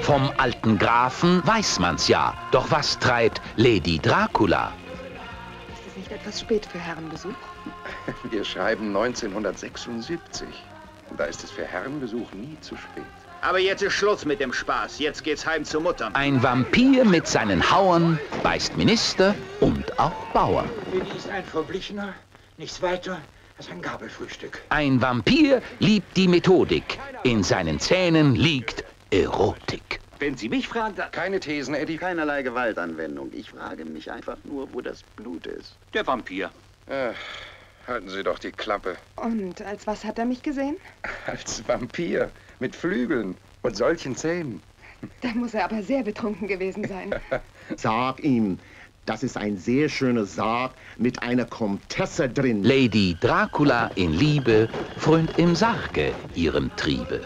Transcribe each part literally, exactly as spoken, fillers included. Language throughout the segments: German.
Vom alten Grafen weiß man's ja. Doch was treibt Lady Dracula? Ist es nicht etwas spät für Herrenbesuch? Wir schreiben neunzehnhundertsechsundsiebzig. Da ist es für Herrenbesuch nie zu spät. Aber jetzt ist Schluss mit dem Spaß. Jetzt geht's heim zur Mutter. Ein Vampir mit seinen Hauern beißt Minister und auch Bauern. Lady ist ein Verblichener, nichts weiter als ein Gabelfrühstück. Ein Vampir liebt die Methodik. In seinen Zähnen liegt Erotik. Wenn Sie mich fragen, dann... Keine Thesen, Eddie. Keinerlei Gewaltanwendung. Ich frage mich einfach nur, wo das Blut ist. Der Vampir. Ach, halten Sie doch die Klappe. Und als was hat er mich gesehen? Als Vampir. Mit Flügeln und solchen Zähnen. Da muss er aber sehr betrunken gewesen sein. Sag ihm, das ist ein sehr schöner Sarg mit einer Komtesse drin. Lady Dracula in Liebe frönt im Sarge ihrem Triebe.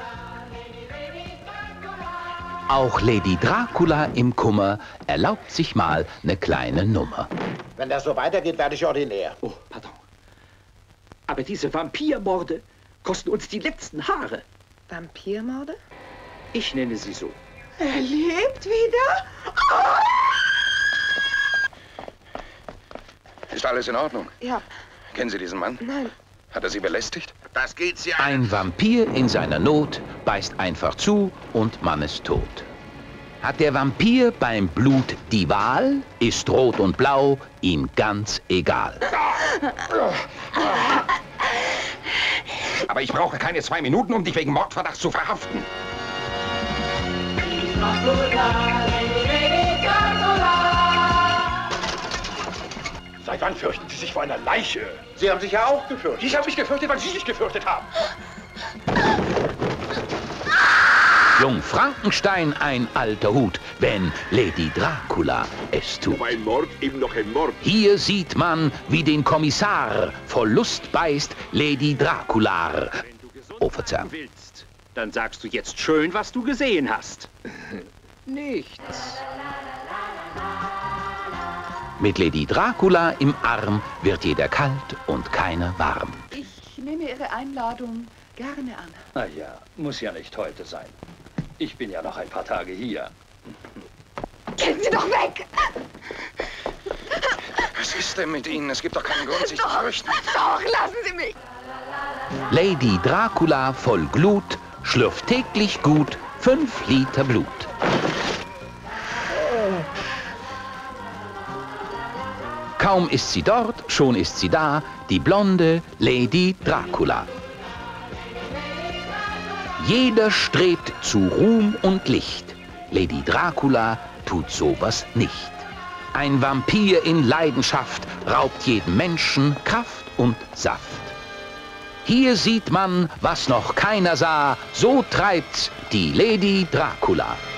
Auch Lady Dracula im Kummer erlaubt sich mal eine kleine Nummer. Wenn das so weitergeht, werde ich ordinär. Oh, pardon. Aber diese Vampirmorde kosten uns die letzten Haare. Vampirmorde? Ich nenne sie so. Er lebt wieder? Oh! Ist alles in Ordnung? Ja. Kennen Sie diesen Mann? Nein. Hat er Sie belästigt? Das geht Sie Ein Vampir in seiner Not beißt einfach zu und man ist tot. Hat der Vampir beim Blut die Wahl, ist rot und blau ihm ganz egal. Aber ich brauche keine zwei Minuten, um dich wegen Mordverdachts zu verhaften. Seit wann fürchten Sie sich vor einer Leiche? Sie haben sich ja auch gefürchtet. Ich habe mich gefürchtet, weil Sie sich gefürchtet haben. Jung Frankenstein ein alter Hut, wenn Lady Dracula es tut. Ein Mord eben noch ein Mord. Hier sieht man, wie den Kommissar vor Lust beißt Lady Dracula. Oh, Verzeihung. Willst, dann sagst du jetzt schön, was du gesehen hast. Nichts. Mit Lady Dracula im Arm wird jeder kalt und keiner warm. Ich nehme Ihre Einladung gerne an. Na ja, muss ja nicht heute sein. Ich bin ja noch ein paar Tage hier. Gehen Sie doch weg! Was ist denn mit Ihnen? Es gibt doch keinen Grund, sich zu fürchten. Doch, lassen Sie mich! Lady Dracula voll Glut schlürft täglich gut fünf Liter Blut. Kaum ist sie dort, schon ist sie da, die blonde Lady Dracula. Jeder strebt zu Ruhm und Licht. Lady Dracula tut sowas nicht. Ein Vampir in Leidenschaft raubt jedem Menschen Kraft und Saft. Hier sieht man, was noch keiner sah, so treibt's die Lady Dracula.